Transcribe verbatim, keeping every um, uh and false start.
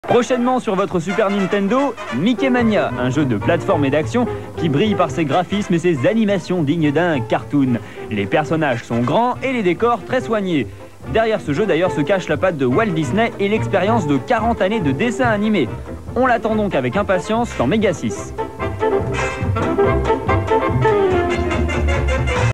Prochainement sur votre Super Nintendo, Mickey Mania, un jeu de plateforme et d'action qui brille par ses graphismes et ses animations dignes d'un cartoon. Les personnages sont grands et les décors très soignés. Derrière ce jeu d'ailleurs se cache la patte de Walt Disney et l'expérience de quarante années de dessin animé. On l'attend donc avec impatience dans Mega six.